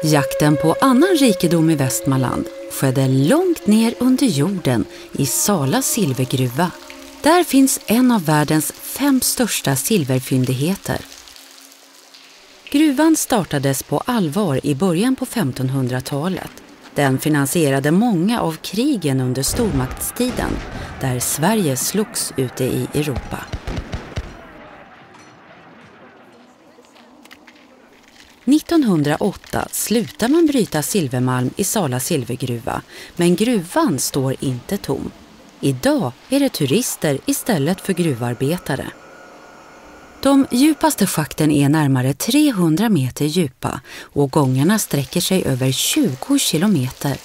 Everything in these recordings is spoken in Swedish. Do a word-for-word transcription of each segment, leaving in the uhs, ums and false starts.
Jakten på annan rikedom i Västmanland skedde långt ner under jorden i Sala silvergruva. Där finns en av världens fem största silverfyndigheter. Gruvan startades på allvar i början på femtonhundratalet. Den finansierade många av krigen under stormaktstiden, där Sverige slogs ute i Europa. nittonhundraåtta slutar man bryta silvermalm i Sala silvergruva, men gruvan står inte tom. Idag är det turister istället för gruvarbetare. De djupaste schakten är närmare trehundra meter djupa och gångarna sträcker sig över tjugo kilometer.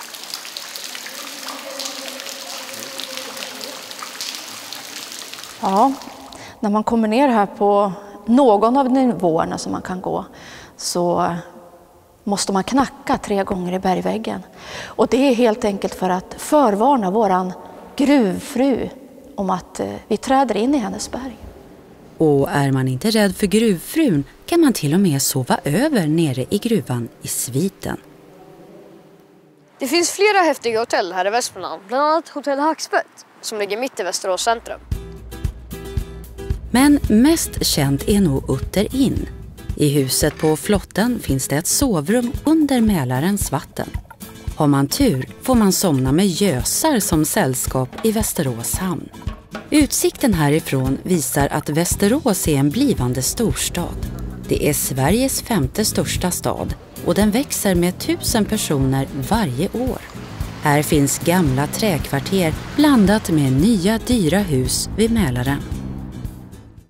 Ja, när man kommer ner här på någon av nivåerna som man kan gå så måste man knacka tre gånger i bergväggen. Och det är helt enkelt för att förvarna våran gruvfru om att vi träder in i hennes berg. Och är man inte rädd för gruvfrun kan man till och med sova över nere i gruvan i sviten. Det finns flera häftiga hotell här i Västmanland, bland annat Hotell Hackspett som ligger mitt i Västerås centrum. Men mest känt är nog Utter Inn. I huset på flotten finns det ett sovrum under Mälarens vatten. Har man tur får man somna med gösar som sällskap i Västerås hamn. Utsikten härifrån visar att Västerås är en blivande storstad. Det är Sveriges femte största stad och den växer med tusen personer varje år. Här finns gamla träkvarter blandat med nya dyra hus vid Mälaren.